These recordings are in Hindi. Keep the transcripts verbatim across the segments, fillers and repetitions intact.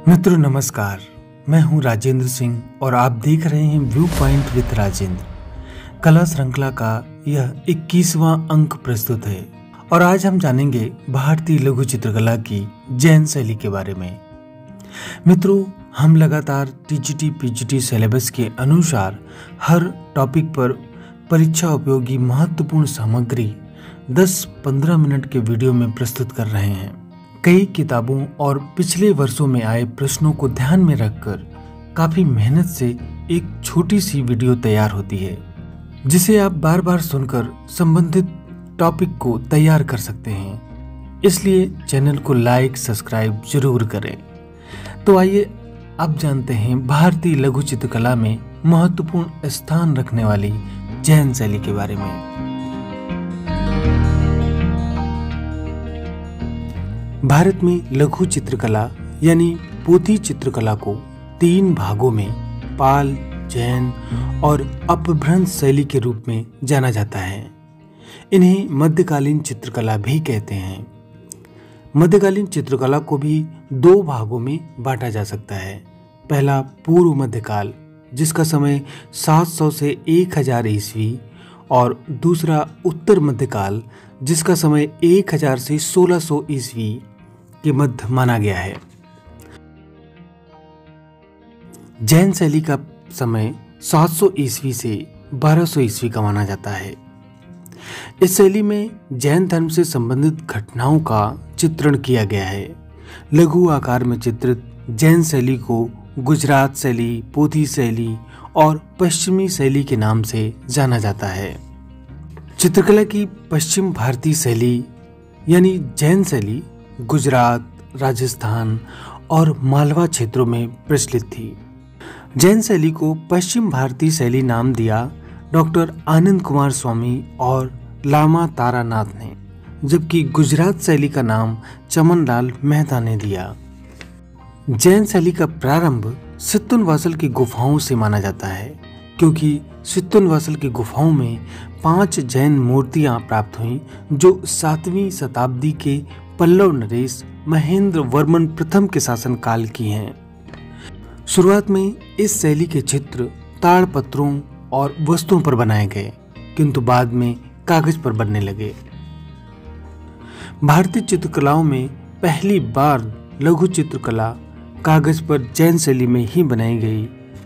मित्रों नमस्कार, मैं हूं राजेंद्र सिंह और आप देख रहे हैं व्यू पॉइंट विद राजेंद्र। कला श्रृंखला का यह इक्कीसवां अंक प्रस्तुत है और आज हम जानेंगे भारतीय लघु चित्रकला की जैन शैली के बारे में। मित्रों, हम लगातार टीजीटी पीजीटी सिलेबस के अनुसार हर टॉपिक पर परीक्षा उपयोगी महत्वपूर्ण सामग्री दस पंद्रह मिनट के वीडियो में प्रस्तुत कर रहे हैं। कई किताबों और पिछले वर्षों में आए प्रश्नों को ध्यान में रखकर काफी मेहनत से एक छोटी सी वीडियो तैयार होती है, जिसे आप बार बार सुनकर संबंधित टॉपिक को तैयार कर सकते हैं। इसलिए चैनल को लाइक सब्सक्राइब जरूर करें। तो आइए अब जानते हैं भारतीय लघु चित्रकला में महत्वपूर्ण स्थान रखने वाली जैन शैली के बारे में। भारत में लघु चित्रकला यानी पोथी चित्रकला को तीन भागों में पाल, जैन और अपभ्रंश शैली के रूप में जाना जाता है। इन्हें मध्यकालीन चित्रकला भी कहते हैं। मध्यकालीन चित्रकला को भी दो भागों में बांटा जा सकता है। पहला पूर्व मध्यकाल, जिसका समय सात सौ से एक हज़ार ईस्वी, और दूसरा उत्तर मध्यकाल, जिसका समय एक हज़ार से सोलह सौ ईस्वी के मध्य माना गया है। जैन शैली का समय सात सौ ईस्वी से बारह सौ ईस्वी का माना जाता है। इस शैली में जैन धर्म से संबंधित घटनाओं का चित्रण किया गया है। लघु आकार में चित्रित जैन शैली को गुजरात शैली, पोथी शैली और पश्चिमी शैली के नाम से जाना जाता है। चित्रकला की पश्चिम भारतीय शैली यानी जैन शैली गुजरात, राजस्थान और मालवा क्षेत्रों में प्रचलित थी। जैन शैली को पश्चिम भारतीय शैली नाम दिया डॉक्टर आनंद कुमार स्वामी और लामा तारानाथ ने, जबकि गुजरात शैली का नाम चमनलाल मेहता ने दिया। जैन शैली का प्रारंभ सित्तुनवासल की गुफाओं से माना जाता है, क्योंकि सित्तुनवासल की गुफाओं में पांच जैन मूर्तियां प्राप्त हुईं जो सातवीं शताब्दी के पल्लव नरेश महेंद्र वर्मन प्रथम के शासन काल की हैं। शुरुआत में इस शैली के चित्र ताड़पत्रों और वस्तुओं पर बनाए गए, किंतु बाद में कागज पर बनने लगे। भारतीय चित्रकलाओं में पहली बार लघु चित्रकला कागज पर जैन शैली में ही बनाई गई।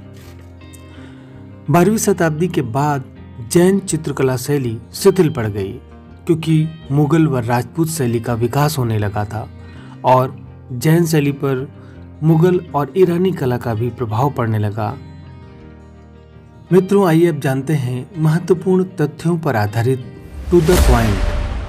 बारहवीं शताब्दी के बाद जैन चित्रकला शैली शिथिल पड़ गई, क्योंकि मुगल व राजपूत शैली का विकास होने लगा था और जैन शैली पर मुगल और ईरानी कला का भी प्रभाव पड़ने लगा। मित्रों, आइए अब जानते हैं महत्वपूर्ण तथ्यों पर आधारित टू द पॉइंट।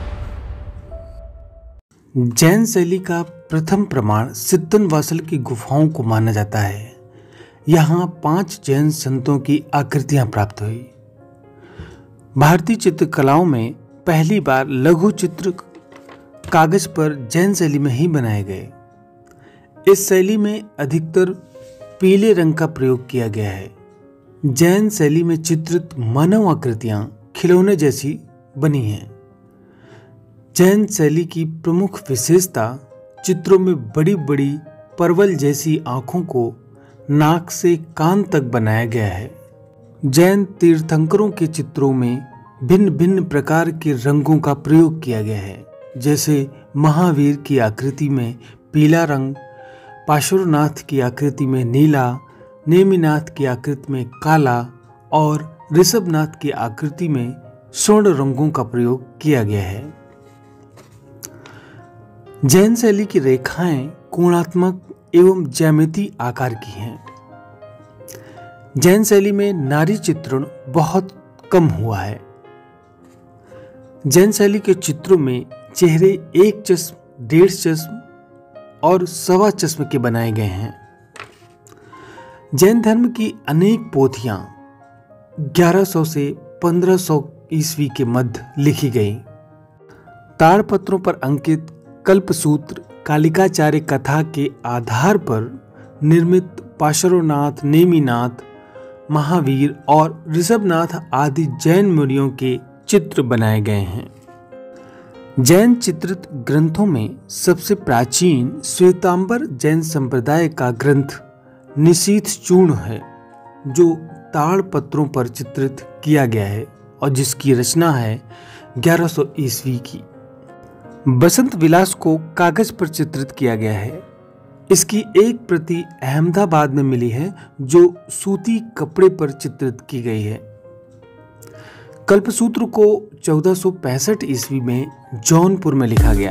जैन शैली का प्रथम प्रमाण सित्तुनवासल की गुफाओं को माना जाता है। यहाँ पांच जैन संतों की आकृतियां प्राप्त हुई। भारतीय चित्रकलाओं में पहली बार लघु चित्र कागज पर जैन शैली में ही बनाए गए। इस शैली में अधिकतर पीले रंग का प्रयोग किया गया है। जैन शैली में चित्रित मानव आकृतियां खिलौने जैसी बनी हैं। जैन शैली की प्रमुख विशेषता चित्रों में बड़ी बड़ी परवल जैसी आंखों को नाक से कान तक बनाया गया है। जैन तीर्थंकरों के चित्रों में भिन्न भिन्न प्रकार के रंगों का प्रयोग किया गया है, जैसे महावीर की आकृति में पीला रंग, पार्श्वनाथ की आकृति में नीला, नेमिनाथ की आकृति में काला और ऋषभनाथ की आकृति में स्वर्ण रंगों का प्रयोग किया गया है। जैन शैली की रेखाएं कोणात्मक एवं ज्यामितीय आकार की हैं। जैन शैली में नारी चित्रण बहुत कम हुआ है। जैन शैली के चित्रों में चेहरे एक चश्म, डेढ़ चश्म और सवा चश्म के बनाए गए हैं। जैन धर्म की अनेक पोथियां ग्यारह सौ से पंद्रह सौ ईस्वी के मध्य लिखी गई। ताड़पत्रों पर अंकित कल्पसूत्र कालिकाचार्य कथा के आधार पर निर्मित पार्श्वनाथ, नेमिनाथ, महावीर और ऋषभनाथ आदि जैन मुनियों के चित्र बनाए गए हैं। जैन चित्रित ग्रंथों में सबसे प्राचीन श्वेतांबर जैन संप्रदाय का ग्रंथ निशीथ चूर्ण है, जो ताड़ पत्रों पर चित्रित किया गया है और जिसकी रचना है ग्यारह सौ ईस्वी की। बसंत विलास को कागज पर चित्रित किया गया है। इसकी एक प्रति अहमदाबाद में मिली है, जो सूती कपड़े पर चित्रित की गई है। कल्पसूत्र को चौदह सौ पैंसठ ईस्वी में जौनपुर में लिखा गया।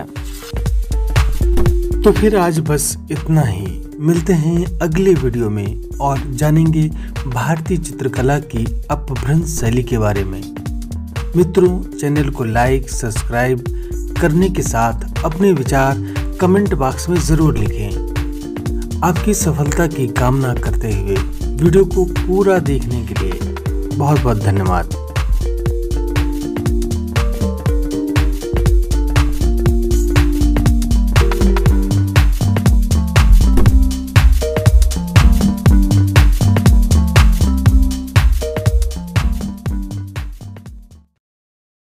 तो फिर आज बस इतना ही। मिलते हैं अगले वीडियो में और जानेंगे भारतीय चित्रकला की अपभ्रंश शैली के बारे में। मित्रों, चैनल को लाइक सब्सक्राइब करने के साथ अपने विचार कमेंट बॉक्स में जरूर लिखें। आपकी सफलता की कामना करते हुए वीडियो को पूरा देखने के लिए बहुत बहुत धन्यवाद।